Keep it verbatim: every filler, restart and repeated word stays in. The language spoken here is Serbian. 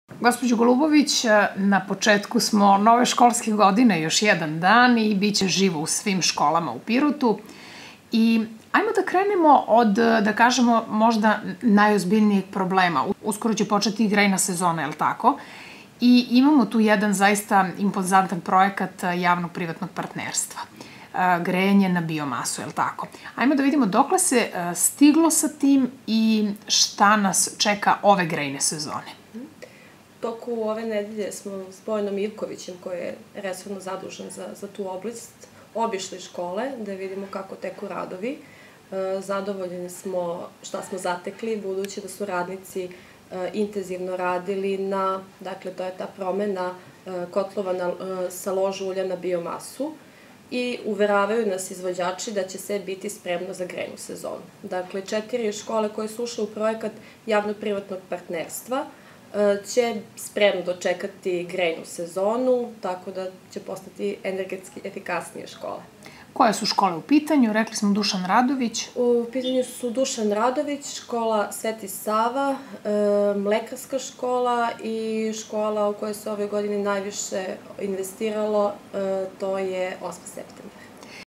Gospođo Golubović, na početku smo nove školske godine, još jedan dan i bit će živo u svim školama u Pirotu. I ajmo da krenemo od, da kažemo, možda najozbiljnijeg problema. Uskoro će početi i grejna sezona, je li tako? I imamo tu jedan zaista impozantan projekat javno-privatnog partnerstva. Grejanje na biomasu, je li tako? Ajmo da vidimo dokle se stiglo sa tim i šta nas čeka ove grejne sezone. Toku ove nedelje smo s Bojanom Ivkovićem, koji je resorno zadužen za, za tu oblast, obišli škole da vidimo kako teku radovi. E, zadovoljeni smo šta smo zatekli, budući da su radnici e, intenzivno radili na, dakle to je ta promena e, kotlova na, e, sa ložu ulja na biomasu i uveravaju nas izvođači da će sve biti spremno za grejnu sezonu. Dakle, četiri škole koje su ušle u projekat javno-privatnog partnerstva će spremno dočekati grejnu sezonu, tako da će postati energetski efikasnije škole. Koje su škole u pitanju? Rekli smo Dušan Radović. U pitanju su Dušan Radović, škola Sveti Sava, mlekarska škola i škola u kojoj se ove godine najviše investiralo, to je osmi septembar.